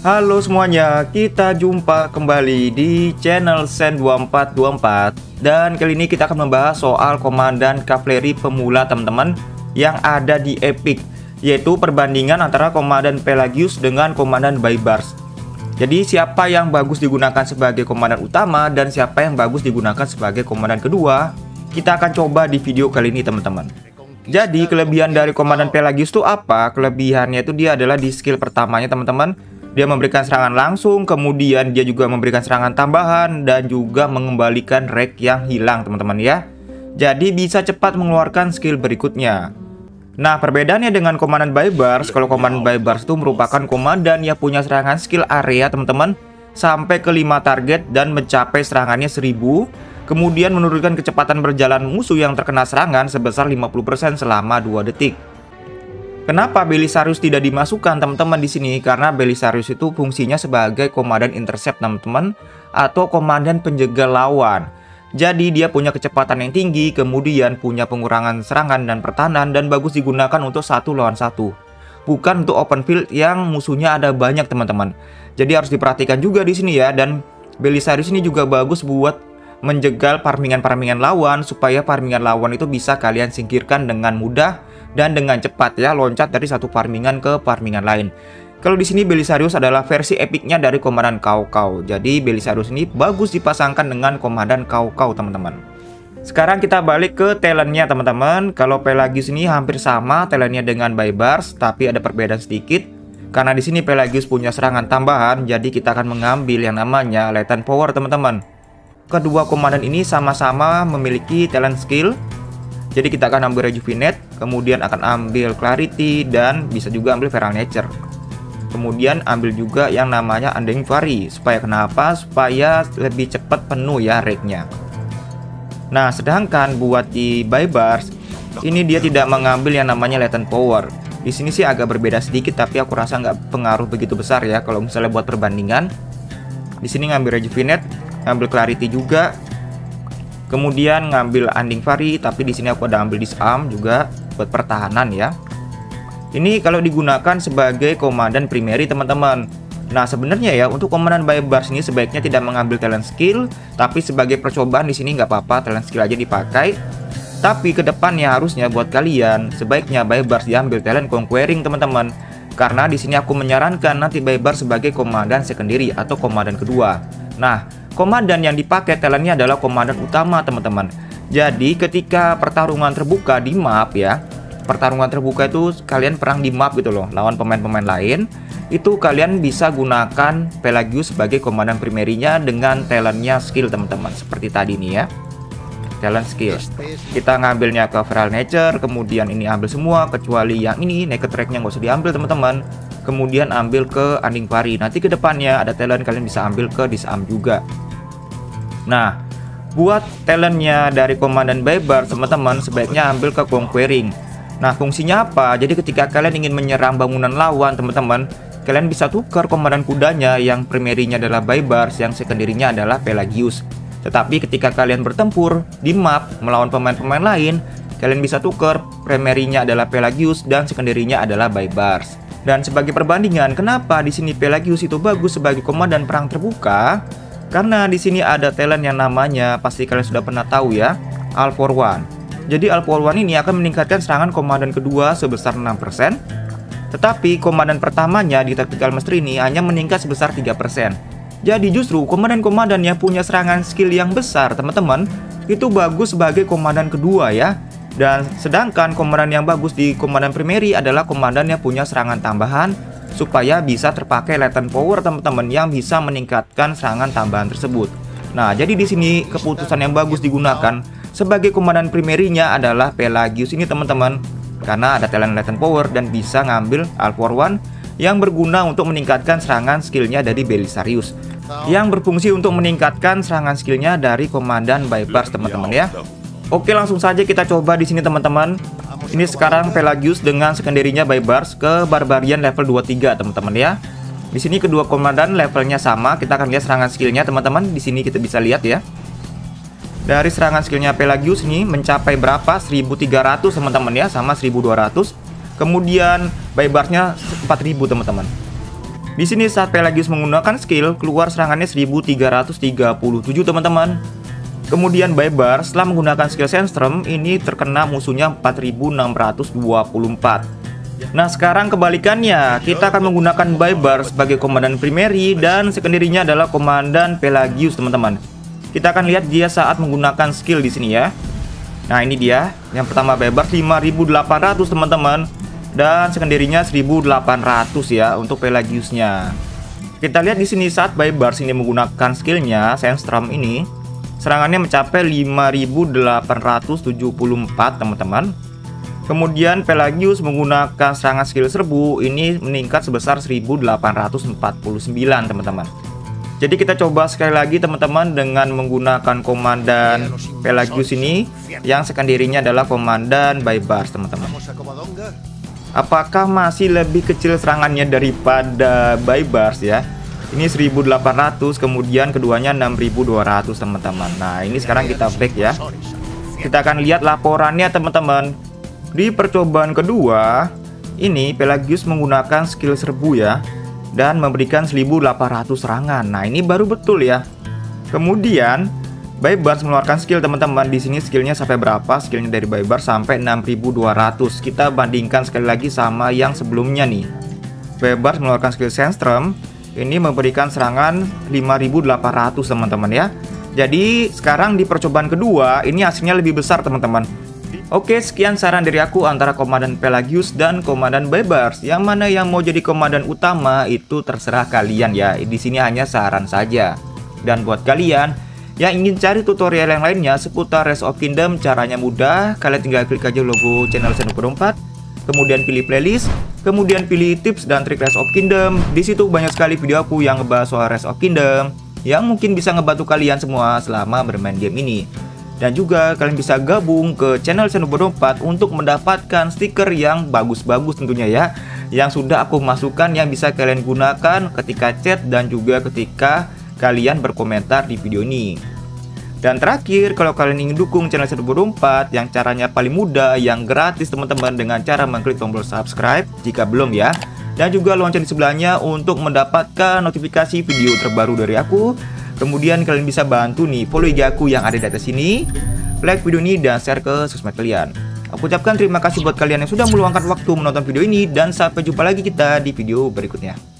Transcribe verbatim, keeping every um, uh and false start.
Halo semuanya, kita jumpa kembali di channel Sen dua empat dua empat. Dan kali ini kita akan membahas soal komandan kavaleri pemula teman-teman yang ada di Epic, yaitu perbandingan antara komandan Pelagius dengan komandan Baibars. Jadi siapa yang bagus digunakan sebagai komandan utama dan siapa yang bagus digunakan sebagai komandan kedua, kita akan coba di video kali ini teman-teman. Jadi kelebihan dari komandan Pelagius itu apa? Kelebihannya itu dia adalah di skill pertamanya teman-teman. Dia memberikan serangan langsung, kemudian dia juga memberikan serangan tambahan dan juga mengembalikan rek yang hilang teman-teman ya. Jadi bisa cepat mengeluarkan skill berikutnya. Nah, perbedaannya dengan komandan Baibars, kalau komandan Baibars itu merupakan komandan yang punya serangan skill area teman-teman sampai ke lima target dan mencapai serangannya seribu. Kemudian menurunkan kecepatan berjalan musuh yang terkena serangan sebesar lima puluh persen selama dua detik. Kenapa Belisarius tidak dimasukkan teman-teman di sini? Karena Belisarius itu fungsinya sebagai komandan intercept teman-teman atau komandan penjegal lawan. Jadi dia punya kecepatan yang tinggi, kemudian punya pengurangan serangan dan pertahanan dan bagus digunakan untuk satu lawan satu. Bukan untuk open field yang musuhnya ada banyak teman-teman. Jadi harus diperhatikan juga di sini ya. Dan Belisarius ini juga bagus buat menjegal farmingan-farmingan lawan supaya farmingan lawan itu bisa kalian singkirkan dengan mudah dan dengan cepat ya, loncat dari satu farmingan ke farmingan lain. Kalau di sini Belisarius adalah versi epicnya dari komandan Kaukau. Jadi Belisarius ini bagus dipasangkan dengan komandan Kaukau teman-teman. Sekarang kita balik ke talentnya teman-teman. Kalau Pelagius ini hampir sama talentnya dengan Baibars, tapi ada perbedaan sedikit. Karena di sini Pelagius punya serangan tambahan, jadi kita akan mengambil yang namanya latent power teman-teman. Kedua komandan ini sama-sama memiliki talent skill. Jadi kita akan ambil Rejuvenate, kemudian akan ambil Clarity, dan bisa juga ambil Feral Nature. Kemudian ambil juga yang namanya Undying Fury. Supaya kenapa? Supaya lebih cepat penuh ya rate-nya. Nah, sedangkan buat di Baibars, ini dia tidak mengambil yang namanya Latent Power. Di sini sih agak berbeda sedikit, tapi aku rasa nggak pengaruh begitu besar ya kalau misalnya buat perbandingan. Di sini ngambil Rejuvenate, ngambil Clarity juga. Kemudian ngambil Undying Fury, tapi di sini aku ada ambil Disarm juga buat pertahanan ya. Ini kalau digunakan sebagai komandan primary teman-teman. Nah, sebenarnya ya untuk komandan Baibars ini sebaiknya tidak mengambil talent skill, tapi sebagai percobaan di sini nggak apa-apa talent skill aja dipakai. Tapi kedepannya harusnya buat kalian sebaiknya Baibars diambil talent conquering teman-teman. Karena di sini aku menyarankan nanti Baibars sebagai komandan secondary atau komandan kedua. Nah, komandan yang dipakai talentnya adalah komandan utama teman-teman. Jadi ketika pertarungan terbuka di map ya, pertarungan terbuka itu kalian perang di map gitu loh, lawan pemain-pemain lain, itu kalian bisa gunakan Pelagius sebagai komandan primerinya dengan talentnya skill teman-teman. Seperti tadi nih ya, talent skill. Kita ngambilnya ke Feral Nature, kemudian ini ambil semua kecuali yang ini naked tracknya nggak usah diambil teman-teman. Kemudian ambil ke Undying Fury. Nanti ke depannya ada talent kalian bisa ambil ke Disarm juga. Nah, buat talentnya dari komandan Baibars teman-teman sebaiknya ambil ke conquering. Nah, fungsinya apa? Jadi ketika kalian ingin menyerang bangunan lawan teman-teman, kalian bisa tukar komandan kudanya yang primerinya adalah Baibars, yang secondary-nya adalah Pelagius. Tetapi ketika kalian bertempur di map melawan pemain-pemain lain, kalian bisa tukar primerinya adalah Pelagius dan secondary-nya adalah Baibars. Dan sebagai perbandingan, kenapa di sini Pelagius itu bagus sebagai komandan perang terbuka? Karena di sini ada talent yang namanya, pasti kalian sudah pernah tahu ya, All for One. Jadi All for One ini akan meningkatkan serangan komandan kedua sebesar enam persen. Tetapi komandan pertamanya di Tactical Mastery ini hanya meningkat sebesar tiga persen. Jadi justru komandan-komandan yang punya serangan skill yang besar teman-teman, itu bagus sebagai komandan kedua ya. Dan sedangkan komandan yang bagus di komandan primary adalah komandan yang punya serangan tambahan supaya bisa terpakai latent power teman-teman yang bisa meningkatkan serangan tambahan tersebut. Nah, jadi di sini keputusan yang bagus digunakan sebagai komandan primerinya adalah Pelagius ini teman-teman. Karena ada talent latent power dan bisa ngambil All for One yang berguna untuk meningkatkan serangan skillnya dari Belisarius, yang berfungsi untuk meningkatkan serangan skillnya dari komandan Baibars teman-teman ya. Oke, langsung saja kita coba di sini teman-teman. Ini sekarang Pelagius dengan secondary-nya Baibars ke Barbarian level dua puluh tiga teman-teman ya. Di sini kedua komandan levelnya sama. Kita akan lihat serangan skillnya teman-teman. Di sini kita bisa lihat ya. Dari serangan skillnya Pelagius ini mencapai berapa? seribu tiga ratus teman-teman ya, sama seribu dua ratus. Kemudian Baibarsnya empat ribu teman-teman. Di sini saat Pelagius menggunakan skill, keluar serangannya seribu tiga ratus tiga puluh tujuh teman-teman. Kemudian Babar setelah menggunakan skill Sandstrom ini terkena musuhnya empat ribu enam ratus dua puluh empat. Nah sekarang kebalikannya, kita akan menggunakan Babar sebagai komandan primary dan secondary-nya adalah komandan Pelagius teman-teman. Kita akan lihat dia saat menggunakan skill di sini ya. Nah ini dia, yang pertama Babar lima ribu delapan ratus teman-teman, dan secondary-nya seribu delapan ratus ya untuk Pelagiusnya. Kita lihat di sini saat Babar sini menggunakan skillnya Sandstrom ini, serangannya mencapai lima ribu delapan ratus tujuh puluh empat teman-teman. Kemudian Pelagius menggunakan serangan skill serbu ini meningkat sebesar seribu delapan ratus empat puluh sembilan teman-teman. Jadi kita coba sekali lagi teman-teman dengan menggunakan komandan Pelagius ini, yang secondary-nya adalah komandan Babar teman-teman. Apakah masih lebih kecil serangannya daripada Babar ya? Ini seribu delapan ratus, kemudian keduanya enam ribu dua ratus teman-teman. Nah ini sekarang kita back ya. Kita akan lihat laporannya teman-teman. Di percobaan kedua ini Pelagius menggunakan skill serbu ya, dan memberikan seribu delapan ratus serangan. Nah ini baru betul ya. Kemudian Babar mengeluarkan skill teman-teman. Di sini skillnya sampai berapa? Skillnya dari Babar sampai enam ribu dua ratus. Kita bandingkan sekali lagi sama yang sebelumnya nih. Babar mengeluarkan skill Sandstrom ini memberikan serangan lima ribu delapan ratus teman-teman ya. Jadi sekarang di percobaan kedua ini hasilnya lebih besar teman-teman. Oke, sekian saran dari aku antara komandan Pelagius dan komandan Babar. Yang mana yang mau jadi komandan utama itu terserah kalian ya. Di sini hanya saran saja. Dan buat kalian yang ingin cari tutorial yang lainnya seputar Rise of Kingdom, caranya mudah. Kalian tinggal klik aja logo channel Sen dua puluh empat, kemudian pilih playlist, kemudian pilih tips dan trik Rise of Kingdom. Di situ banyak sekali video aku yang ngebahas soal Rise of Kingdom yang mungkin bisa ngebantu kalian semua selama bermain game ini. Dan juga kalian bisa gabung ke channel Sen dua puluh empat untuk mendapatkan stiker yang bagus-bagus tentunya ya, yang sudah aku masukkan, yang bisa kalian gunakan ketika chat dan juga ketika kalian berkomentar di video ini. Dan terakhir, kalau kalian ingin dukung channel Sen dua puluh empat yang caranya paling mudah, yang gratis teman-teman, dengan cara mengklik tombol subscribe jika belum ya, dan juga lonceng di sebelahnya untuk mendapatkan notifikasi video terbaru dari aku. Kemudian kalian bisa bantu nih follow I G aku yang ada di atas sini, like video ini dan share ke sosmed kalian. Aku ucapkan terima kasih buat kalian yang sudah meluangkan waktu menonton video ini, dan sampai jumpa lagi kita di video berikutnya.